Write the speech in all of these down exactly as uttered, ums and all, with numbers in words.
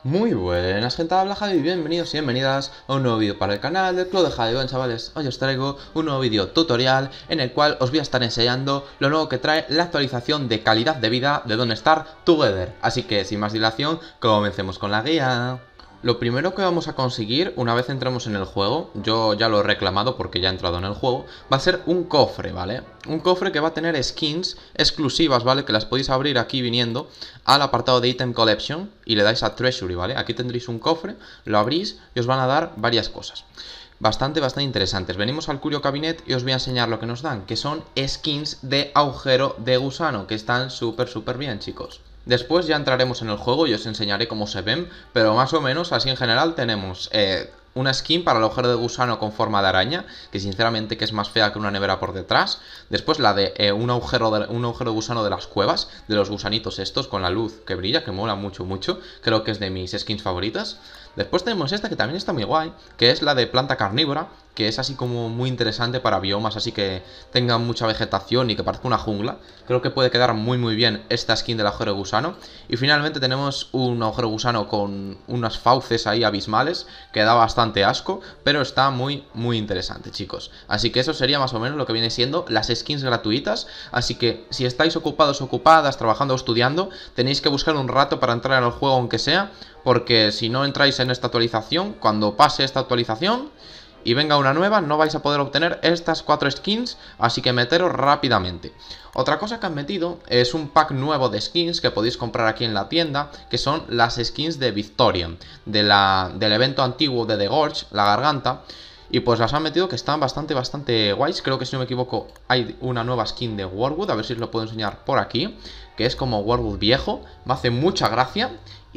Muy buenas gente, habla Javi, bienvenidos y bienvenidas a un nuevo vídeo para el canal del Club de Javi. Bueno chavales, hoy os traigo un nuevo vídeo tutorial en el cual os voy a estar enseñando lo nuevo que trae la actualización de calidad de vida de Don't Starve Together. Así que sin más dilación, comencemos con la guía. Lo primero que vamos a conseguir una vez entremos en el juego, yo ya lo he reclamado porque ya he entrado en el juego, va a ser un cofre, ¿vale? Un cofre que va a tener skins exclusivas, ¿vale? Que las podéis abrir aquí viniendo al apartado de Item Collection y le dais a Treasury, ¿vale? Aquí tendréis un cofre, lo abrís y os van a dar varias cosas. Bastante, bastante interesantes. Venimos al Curio Cabinet y os voy a enseñar lo que nos dan, que son skins de agujero de gusano, que están súper, súper bien, chicos. Después ya entraremos en el juego y os enseñaré cómo se ven, pero más o menos así en general tenemos eh, una skin para el agujero de gusano con forma de araña, que sinceramente que es más fea que una nevera por detrás. Después la de eh, un, agujero de un agujero de gusano de las cuevas, de los gusanitos estos con la luz que brilla, que mola mucho, mucho. Creo que es de mis skins favoritas. Después tenemos esta que también está muy guay, que es la de planta carnívora, que es así como muy interesante para biomas, así que tengan mucha vegetación y que parezca una jungla. Creo que puede quedar muy muy bien esta skin del agujero de gusano. Y finalmente tenemos un agujero de gusano con unas fauces ahí abismales, que da bastante asco, pero está muy muy interesante, chicos. Así que eso sería más o menos lo que viene siendo las skins gratuitas. Así que si estáis ocupados o ocupadas, trabajando o estudiando, tenéis que buscar un rato para entrar en el juego aunque sea, porque si no entráis en esta actualización, cuando pase esta actualización y venga una nueva, no vais a poder obtener estas cuatro skins, así que meteros rápidamente. Otra cosa que han metido es un pack nuevo de skins que podéis comprar aquí en la tienda, que son las skins de Victorian, de la, del evento antiguo de The Gorge, la garganta. Y pues las han metido que están bastante, bastante guays. Creo que si no me equivoco hay una nueva skin de Warwood, a ver si os lo puedo enseñar por aquí, que es como Warwood viejo, me hace mucha gracia.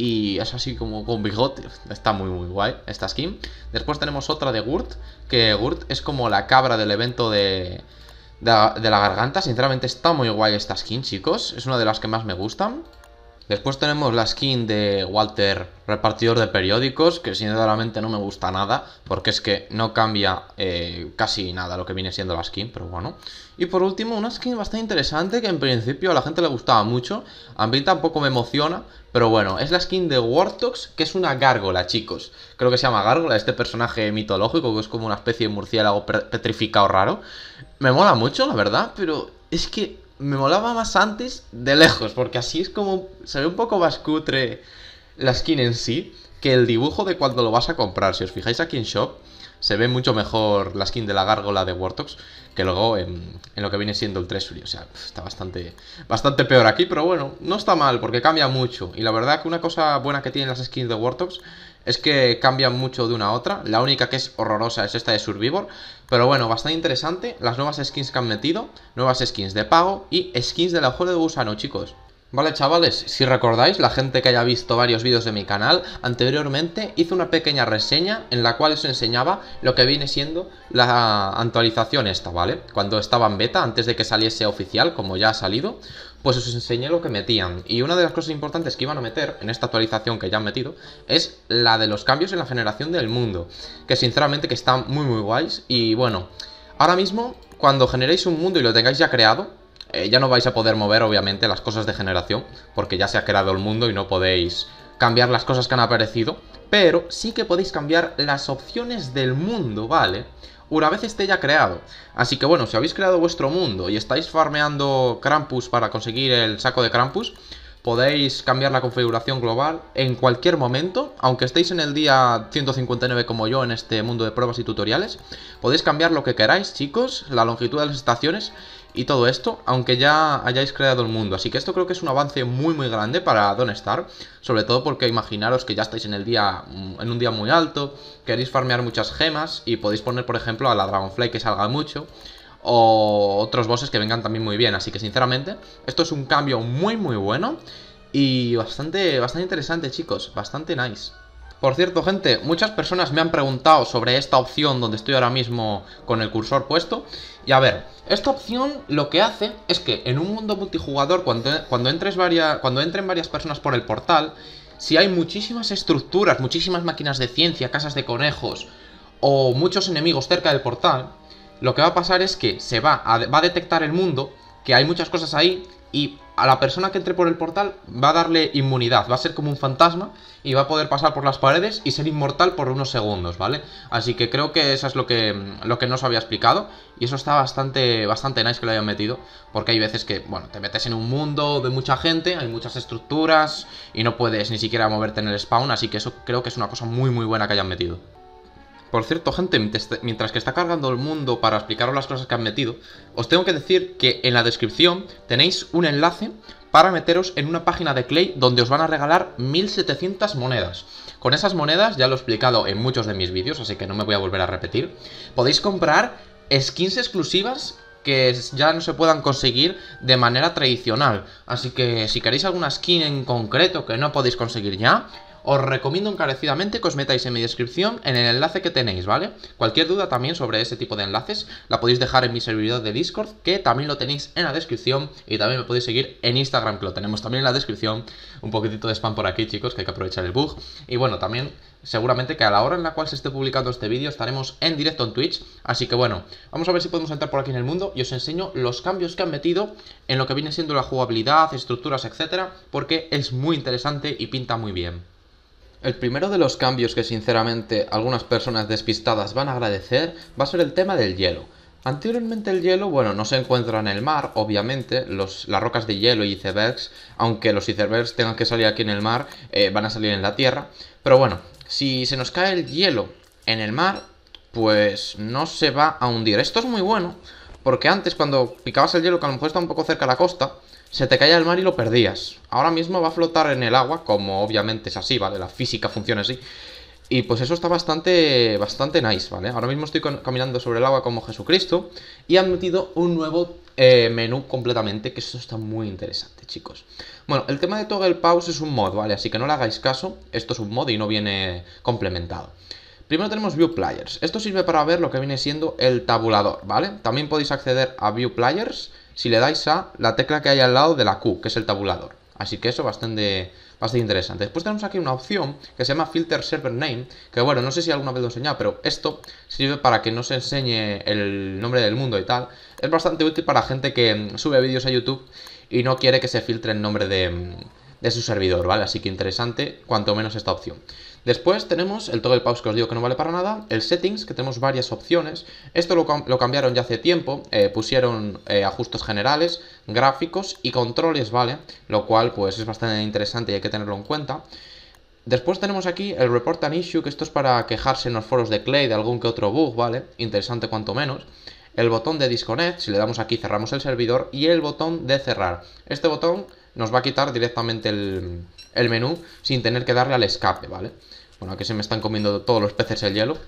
Y es así como con bigote. Está muy muy guay esta skin. Después tenemos otra de Gurt, que Gurt es como la cabra del evento de, de, de la garganta. Sinceramente está muy guay esta skin, chicos. Es una de las que más me gustan. Después tenemos la skin de Walter, repartidor de periódicos, que sinceramente no me gusta nada, porque es que no cambia eh, casi nada lo que viene siendo la skin, pero bueno. Y por último, una skin bastante interesante que en principio a la gente le gustaba mucho, a mí tampoco me emociona, pero bueno, es la skin de Wartox, que es una gárgola, chicos. Creo que se llama gárgola, este personaje mitológico, que es como una especie de murciélago petrificado raro. Me mola mucho, la verdad, pero es que me molaba más antes de lejos, porque así es como se ve un poco más cutre la skin en sí que el dibujo de cuando lo vas a comprar. Si os fijáis aquí en Shop, se ve mucho mejor la skin de la gárgola de Wartox que luego en, en lo que viene siendo el Treasury. O sea, está bastante, bastante peor aquí, pero bueno, no está mal porque cambia mucho. Y la verdad que una cosa buena que tienen las skins de Wartox es que cambian mucho de una a otra. La única que es horrorosa es esta de Survivor, pero bueno, bastante interesante las nuevas skins que han metido, nuevas skins de pago y skins del agujero de gusano, chicos. Vale, chavales, si recordáis, la gente que haya visto varios vídeos de mi canal, anteriormente hice una pequeña reseña en la cual os enseñaba lo que viene siendo la actualización esta, ¿vale? Cuando estaba en beta, antes de que saliese oficial, como ya ha salido, pues os enseñé lo que metían. Y una de las cosas importantes que iban a meter en esta actualización que ya han metido es la de los cambios en la generación del mundo, que sinceramente que están muy muy guays. Y bueno, ahora mismo, cuando generéis un mundo y lo tengáis ya creado, Eh, ya no vais a poder mover obviamente las cosas de generación, porque ya se ha creado el mundo y no podéis cambiar las cosas que han aparecido, pero sí que podéis cambiar las opciones del mundo, ¿vale? Una vez esté ya creado. Así que bueno, si habéis creado vuestro mundo y estáis farmeando Krampus para conseguir el saco de Krampus, podéis cambiar la configuración global en cualquier momento, aunque estéis en el día ciento cincuenta y nueve como yo en este mundo de pruebas y tutoriales. Podéis cambiar lo que queráis, chicos, la longitud de las estaciones y todo esto, aunque ya hayáis creado el mundo. Así que esto creo que es un avance muy muy grande para Don't Starve, sobre todo porque imaginaros que ya estáis en el día en un día muy alto, queréis farmear muchas gemas y podéis poner, por ejemplo, a la Dragonfly que salga mucho, o otros bosses que vengan también muy bien. Así que sinceramente esto es un cambio muy muy bueno y bastante, bastante interesante, chicos, bastante nice. Por cierto, gente, muchas personas me han preguntado sobre esta opción donde estoy ahora mismo con el cursor puesto. Y a ver, esta opción lo que hace es que en un mundo multijugador, cuando, cuando, entres varias, cuando entren varias personas por el portal, si hay muchísimas estructuras, muchísimas máquinas de ciencia, casas de conejos o muchos enemigos cerca del portal, lo que va a pasar es que se va a, va a detectar el mundo, que hay muchas cosas ahí, y a la persona que entre por el portal va a darle inmunidad, va a ser como un fantasma y va a poder pasar por las paredes y ser inmortal por unos segundos, ¿vale? Así que creo que eso es lo que, lo que no os había explicado y eso está bastante, bastante nice que lo hayan metido, porque hay veces que, bueno, te metes en un mundo de mucha gente, hay muchas estructuras y no puedes ni siquiera moverte en el spawn, así que eso creo que es una cosa muy muy buena que hayan metido. Por cierto, gente, mientras que está cargando el mundo para explicaros las cosas que han metido, os tengo que decir que en la descripción tenéis un enlace para meteros en una página de Clay donde os van a regalar mil setecientas monedas. Con esas monedas, ya lo he explicado en muchos de mis vídeos, así que no me voy a volver a repetir, podéis comprar skins exclusivas que ya no se puedan conseguir de manera tradicional. Así que si queréis alguna skin en concreto que no podéis conseguir ya, os recomiendo encarecidamente que os metáis en mi descripción en el enlace que tenéis, ¿vale? Cualquier duda también sobre ese tipo de enlaces la podéis dejar en mi servidor de Discord, que también lo tenéis en la descripción, y también me podéis seguir en Instagram, que lo tenemos también en la descripción. Un poquitito de spam por aquí, chicos, que hay que aprovechar el bug. Y bueno, también seguramente que a la hora en la cual se esté publicando este vídeo estaremos en directo en Twitch, así que bueno, vamos a ver si podemos entrar por aquí en el mundo y os enseño los cambios que han metido en lo que viene siendo la jugabilidad, estructuras, etcétera, porque es muy interesante y pinta muy bien. El primero de los cambios que sinceramente algunas personas despistadas van a agradecer va a ser el tema del hielo. Anteriormente el hielo, bueno, no se encuentra en el mar, obviamente, los, las rocas de hielo y icebergs, aunque los icebergs tengan que salir aquí en el mar, eh, van a salir en la tierra. Pero bueno, si se nos cae el hielo en el mar, pues no se va a hundir. Esto es muy bueno, porque antes cuando picabas el hielo, que a lo mejor está un poco cerca de la costa, se te caía el mar y lo perdías. Ahora mismo va a flotar en el agua, como obviamente es así, ¿vale? La física funciona así. Y pues eso está bastante, bastante nice, ¿vale? Ahora mismo estoy caminando sobre el agua como Jesucristo y han metido un nuevo eh, menú completamente, que eso está muy interesante, chicos. Bueno, el tema de Toggle Pause es un mod, ¿vale? Así que no le hagáis caso, esto es un mod y no viene complementado. Primero tenemos View Players. Esto sirve para ver lo que viene siendo el tabulador, ¿vale? También podéis acceder a View Players si le dais a la tecla que hay al lado de la Q, que es el tabulador. Así que eso bastante, bastante interesante. Después tenemos aquí una opción que se llama Filter Server Name, que bueno, no sé si alguna vez lo he enseñado, pero esto sirve para que no se enseñe el nombre del mundo y tal. Es bastante útil para gente que sube vídeos a YouTube y no quiere que se filtre el nombre de, de su servidor, ¿vale? Así que interesante, cuanto menos esta opción. Después tenemos el Toggle Pause, que os digo que no vale para nada, el Settings, que tenemos varias opciones. Esto lo, lo cambiaron ya hace tiempo, eh, pusieron eh, ajustes generales, gráficos y controles, ¿vale? Lo cual pues es bastante interesante y hay que tenerlo en cuenta. Después tenemos aquí el Report an Issue, que esto es para quejarse en los foros de Clay de algún que otro bug, ¿vale? Interesante cuanto menos. El botón de Disconnect, si le damos aquí cerramos el servidor, y el botón de cerrar. Este botón nos va a quitar directamente el, el menú sin tener que darle al escape, ¿vale? Bueno, aquí se me están comiendo todos los peces el hielo.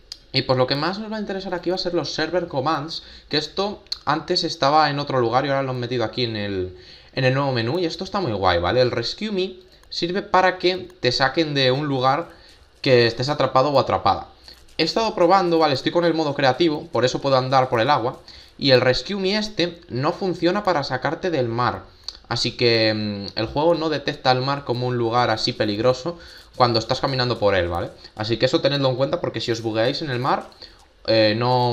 Y pues lo que más nos va a interesar aquí va a ser los Server Commands, que esto antes estaba en otro lugar y ahora lo han metido aquí en el, en el nuevo menú, y esto está muy guay, ¿vale? El Rescue Me sirve para que te saquen de un lugar que estés atrapado o atrapada. He estado probando, ¿vale? Estoy con el modo creativo, por eso puedo andar por el agua, y el Rescue Me este no funciona para sacarte del mar. Así que mmm, el juego no detecta el mar como un lugar así peligroso cuando estás caminando por él, ¿vale? Así que eso tenedlo en cuenta, porque si os bugueáis en el mar, eh, no,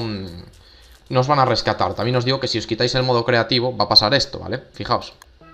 no os van a rescatar. También os digo que si os quitáis el modo creativo va a pasar esto, ¿vale? Fijaos.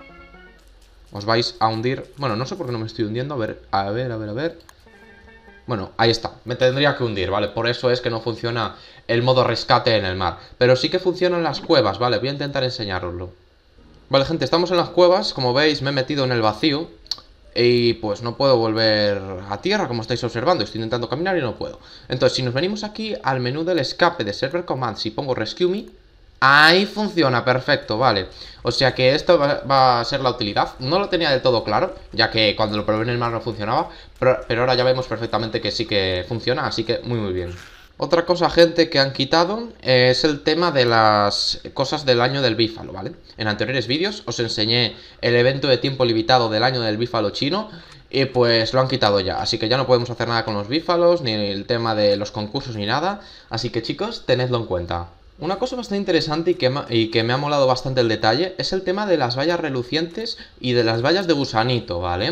Os vais a hundir. Bueno, no sé por qué no me estoy hundiendo. A ver, a ver, a ver, a ver. Bueno, ahí está. Me tendría que hundir, ¿vale? Por eso es que no funciona el modo rescate en el mar. Pero sí que funcionan las cuevas, ¿vale? Voy a intentar enseñároslo. Vale, gente, estamos en las cuevas. Como veis, me he metido en el vacío y pues no puedo volver a tierra, como estáis observando. Estoy intentando caminar y no puedo. Entonces, si nos venimos aquí al menú del escape de Server Commands y pongo Rescue Me, ahí funciona, perfecto, vale. O sea que esto va, va a ser la utilidad. No lo tenía del todo claro, ya que cuando lo probé en el mar no funcionaba, pero, pero ahora ya vemos perfectamente que sí que funciona, así que muy muy bien. Otra cosa, gente, que han quitado eh, es el tema de las cosas del año del bífalo, ¿vale? En anteriores vídeos os enseñé el evento de tiempo limitado del año del bífalo chino y pues lo han quitado ya. Así que ya no podemos hacer nada con los bífalos, ni el tema de los concursos, ni nada. Así que, chicos, tenedlo en cuenta. Una cosa bastante interesante y que, y que me ha molado bastante el detalle es el tema de las vallas relucientes y de las vallas de gusanito, ¿vale?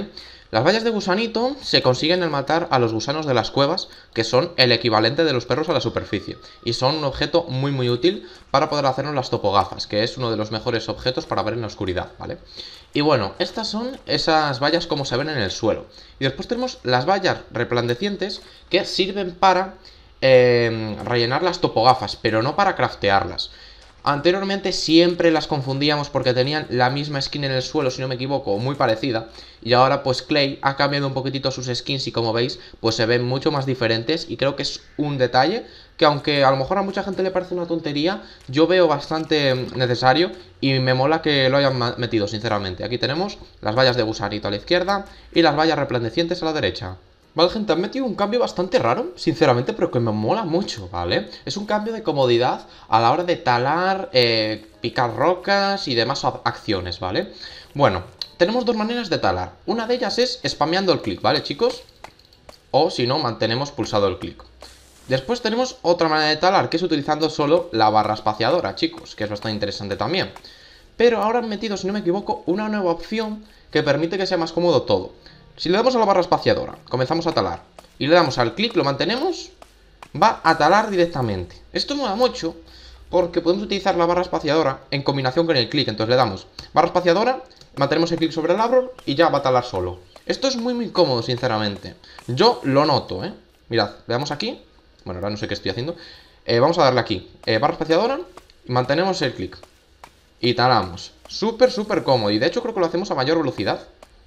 Las vallas de gusanito se consiguen al matar a los gusanos de las cuevas, que son el equivalente de los perros a la superficie, y son un objeto muy muy útil para poder hacernos las topogafas, que es uno de los mejores objetos para ver en la oscuridad, ¿vale? Y bueno, estas son esas vallas como se ven en el suelo. Y después tenemos las vallas resplandecientes, que sirven para eh, rellenar las topogafas, pero no para craftearlas. Anteriormente siempre las confundíamos porque tenían la misma skin en el suelo, si no me equivoco, o muy parecida. Y ahora pues Clay ha cambiado un poquitito sus skins y como veis, pues se ven mucho más diferentes. Y creo que es un detalle que aunque a lo mejor a mucha gente le parece una tontería, yo veo bastante necesario y me mola que lo hayan metido, sinceramente. Aquí tenemos las vallas de gusanito a la izquierda y las vallas resplandecientes a la derecha. Vale, gente, han metido un cambio bastante raro, sinceramente, pero que me mola mucho, ¿vale? Es un cambio de comodidad a la hora de talar, eh, picar rocas y demás acciones, ¿vale? Bueno, tenemos dos maneras de talar. Una de ellas es spameando el clic, ¿vale, chicos? O, si no, mantenemos pulsado el clic. Después tenemos otra manera de talar, que es utilizando solo la barra espaciadora, chicos, que es bastante interesante también. Pero ahora han metido, si no me equivoco, una nueva opción que permite que sea más cómodo todo. Si le damos a la barra espaciadora, comenzamos a talar, y le damos al clic, lo mantenemos, va a talar directamente. Esto mola mucho porque podemos utilizar la barra espaciadora en combinación con el clic. Entonces le damos barra espaciadora, mantenemos el clic sobre el árbol y ya va a talar solo. Esto es muy muy cómodo, sinceramente. Yo lo noto, ¿eh? Mirad, le damos aquí. Bueno, ahora no sé qué estoy haciendo. eh, Vamos a darle aquí, eh, barra espaciadora, y mantenemos el clic y talamos. Súper, súper cómodo. Y de hecho creo que lo hacemos a mayor velocidad.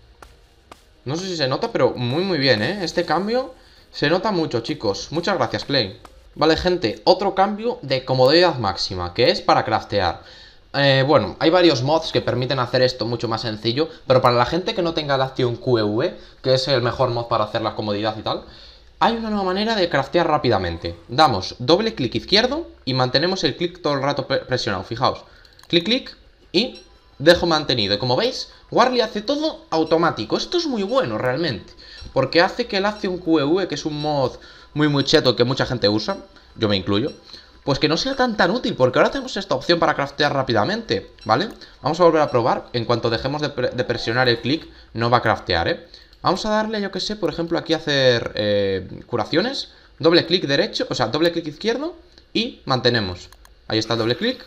No sé si se nota, pero muy muy bien, ¿eh? Este cambio se nota mucho, chicos. Muchas gracias, Clay. Vale, gente, otro cambio de comodidad máxima, que es para craftear. Eh, bueno, hay varios mods que permiten hacer esto mucho más sencillo, pero para la gente que no tenga la acción Q E V, que es el mejor mod para hacer la comodidad y tal, hay una nueva manera de craftear rápidamente. Damos doble clic izquierdo y mantenemos el clic todo el rato presionado, fijaos. Clic, clic y dejo mantenido. Y como veis, Warly hace todo automático. Esto es muy bueno realmente, porque hace que el Action Q E V, que es un mod muy muy cheto que mucha gente usa, yo me incluyo, pues que no sea tan tan útil, porque ahora tenemos esta opción para craftear rápidamente, ¿vale? Vamos a volver a probar. En cuanto dejemos de, pre de presionar el clic, no va a craftear, ¿eh? Vamos a darle, yo que sé, por ejemplo, aquí a hacer eh, curaciones. Doble clic derecho, o sea, doble clic izquierdo y mantenemos. Ahí está el doble clic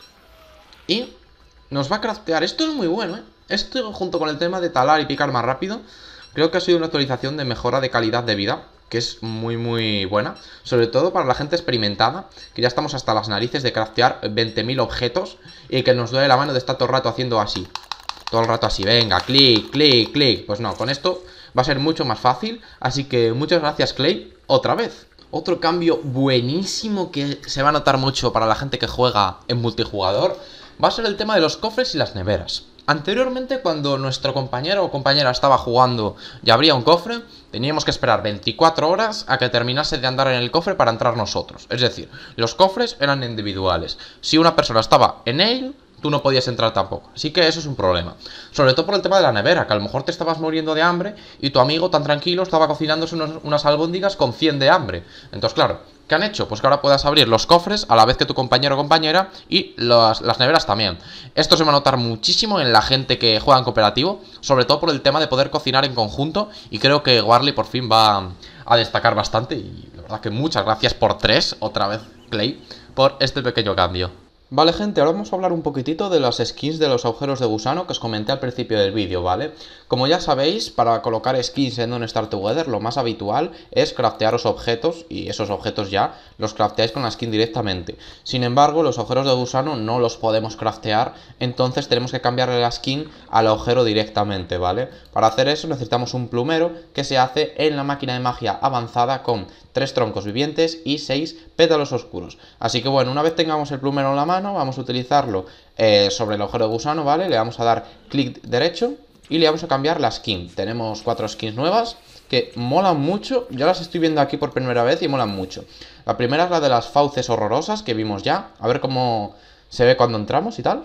y nos va a craftear. Esto es muy bueno, ¿eh? Esto junto con el tema de talar y picar más rápido, creo que ha sido una actualización de mejora de calidad de vida, que es muy muy buena. Sobre todo para la gente experimentada, que ya estamos hasta las narices de craftear veinte mil objetos y que nos duele la mano de estar todo el rato haciendo así. Todo el rato así, venga, clic, clic, clic. Pues no, con esto va a ser mucho más fácil. Así que muchas gracias, Clay, otra vez. Otro cambio buenísimo que se va a notar mucho para la gente que juega en multijugador va a ser el tema de los cofres y las neveras. Anteriormente, cuando nuestro compañero o compañera estaba jugando y abría un cofre, teníamos que esperar veinticuatro horas a que terminase de andar en el cofre para entrar nosotros. Es decir, los cofres eran individuales. Si una persona estaba en él, tú no podías entrar tampoco. Así que eso es un problema. Sobre todo por el tema de la nevera, que a lo mejor te estabas muriendo de hambre y tu amigo tan tranquilo estaba cocinándose unos, unas albóndigas con cien de hambre. Entonces, claro, ¿qué han hecho? Pues que ahora puedas abrir los cofres a la vez que tu compañero o compañera y las, las neveras también. Esto se va a notar muchísimo en la gente que juega en cooperativo, sobre todo por el tema de poder cocinar en conjunto, y creo que Warly por fin va a destacar bastante. Y la verdad que muchas gracias por tres, otra vez, Clay, por este pequeño cambio. Vale, gente, ahora vamos a hablar un poquitito de las skins de los agujeros de gusano que os comenté al principio del vídeo, ¿vale? Como ya sabéis, para colocar skins en Don't Starve Together, lo más habitual es craftearos objetos, y esos objetos ya los crafteáis con la skin directamente. Sin embargo, los agujeros de gusano no los podemos craftear, entonces tenemos que cambiarle la skin al agujero directamente, ¿vale? Para hacer eso necesitamos un plumero que se hace en la máquina de magia avanzada con tres troncos vivientes y seis pétalos oscuros. Así que bueno, una vez tengamos el plumero en la mano, vamos a utilizarlo eh, sobre el agujero de gusano, ¿vale? Le vamos a dar clic derecho y le vamos a cambiar la skin. Tenemos cuatro skins nuevas que molan mucho. Yo las estoy viendo aquí por primera vez y molan mucho. La primera es la de las fauces horrorosas que vimos ya. A ver cómo se ve cuando entramos y tal.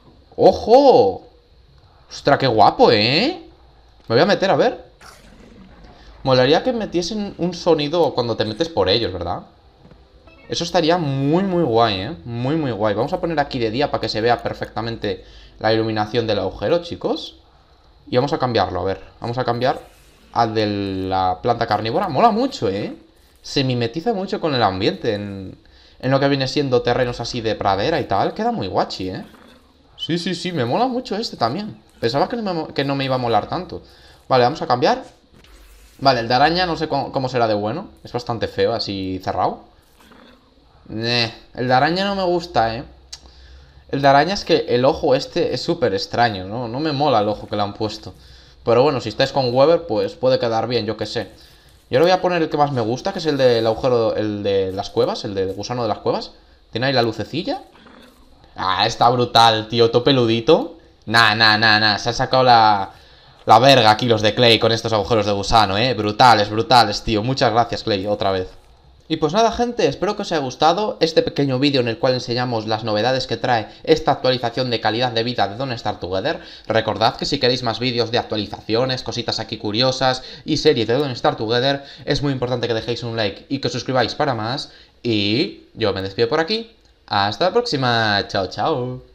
¡Ojo! ¡Ostras, qué guapo, eh! Me voy a meter, a ver. Molaría que metiesen un sonido cuando te metes por ellos, ¿verdad? Eso estaría muy, muy guay, ¿eh? Muy, muy guay. Vamos a poner aquí de día para que se vea perfectamente la iluminación del agujero, chicos. Y vamos a cambiarlo, a ver. Vamos a cambiar al de la planta carnívora. Mola mucho, ¿eh? Se mimetiza mucho con el ambiente en, en lo que viene siendo terrenos así de pradera y tal. Queda muy guachi, ¿eh? Sí, sí, sí, me mola mucho este también. Pensaba que no me, que no me iba a molar tanto. Vale, vamos a cambiar. Vale, el de araña no sé cómo, cómo será de bueno. Es bastante feo, así cerrado. Eh, el de araña no me gusta, ¿eh? El de araña es que el ojo este es súper extraño, ¿no? No me mola el ojo que le han puesto. Pero bueno, si estáis con Weber, pues puede quedar bien, yo qué sé. Yo le voy a poner el que más me gusta, que es el del agujero, el de las cuevas, el de gusano de las cuevas. Tiene ahí la lucecilla. Ah, está brutal, tío, todo peludito. Nah, nah, nah, nah, se ha sacado la... La verga aquí los de Clay con estos agujeros de gusano, eh. Brutales, brutales, tío. Muchas gracias, Clay, otra vez. Y pues nada, gente, espero que os haya gustado este pequeño vídeo en el cual enseñamos las novedades que trae esta actualización de calidad de vida de Don't Starve Together. Recordad que si queréis más vídeos de actualizaciones, cositas aquí curiosas y series de Don't Starve Together, es muy importante que dejéis un like y que os suscribáis para más. Y yo me despido por aquí. Hasta la próxima. Chao, chao.